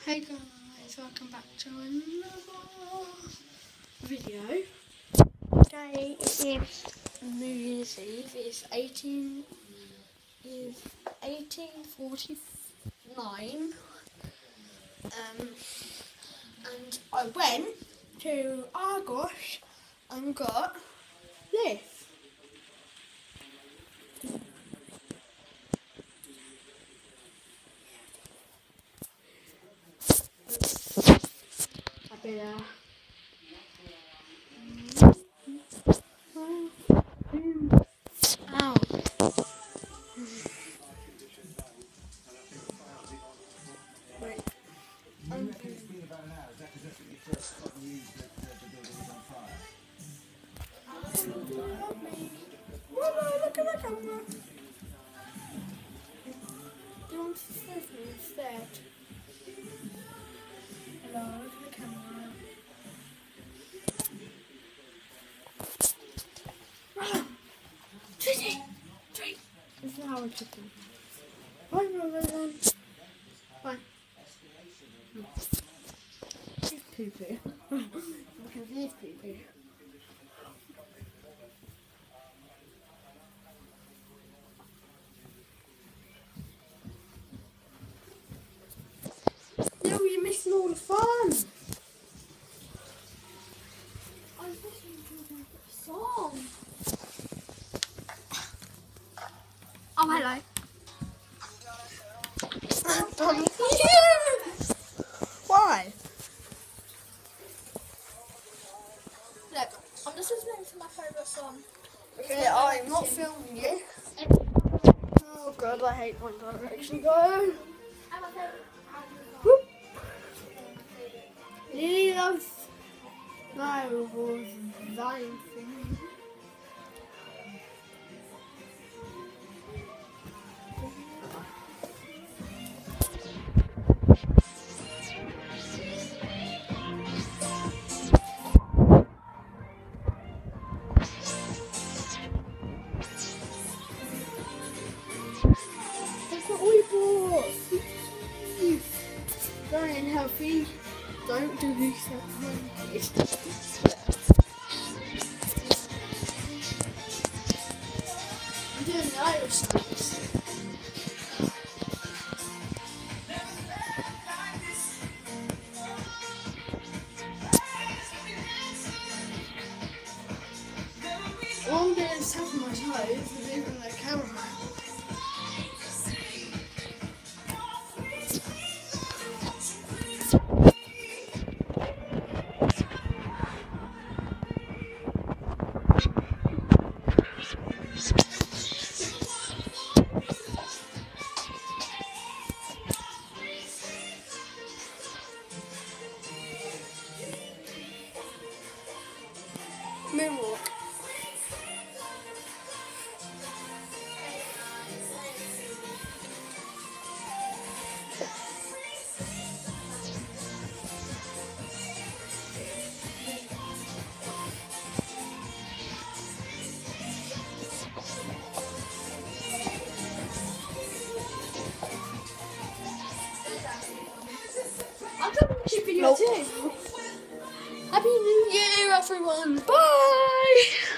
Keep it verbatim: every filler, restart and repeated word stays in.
Hey guys, welcome back to another video. Today is New Year's Eve. It's eighteen is eighteen forty nine. Um, and I went to Argos and got this. A bit uh, Ow. Wait. Um, Whoa, look at the camera. Do you want to see me instead? Hello, look at the camera. Ah, Trinity! Trinity! This is how we're cooking. Bye, everyone. Bye. He's poopy. Because he's poopy. No, you're missing all the fun. I was listening to the song. Oh, hello. Why? Look, I'm just listening to my favourite song. Okay, I'm not filming you. Oh god, I hate One Direction. Go! And my favourite Whoop. Lily loves my was dying thing. That's what we bought. Very unhealthy. Don't do this at home. I'm doing the Irish songs. All I'm doing is tapping my toes and moving the camera. Moonwalk. I'm going to shoot video Nope. too. Happy New Year, everyone. Bye.